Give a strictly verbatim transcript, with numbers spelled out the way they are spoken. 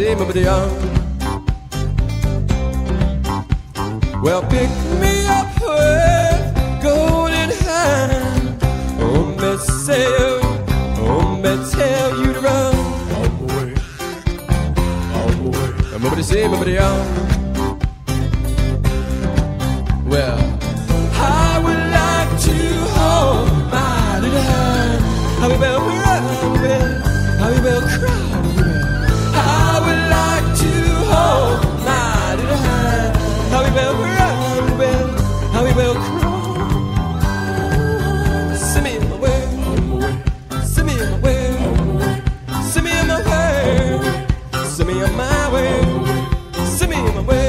say, nobody young. Well, pick me up with golden hand. Oh, me say, oh, me tell you to run. All the way, all the way. Nobody say, nobody young. Well, I would like to hold my little hand. I will cry, I will cry. I would like to hold my little hand. I will cry, I will cry. Send me my way, send me my way, send me my way, send me on my way, send me my way.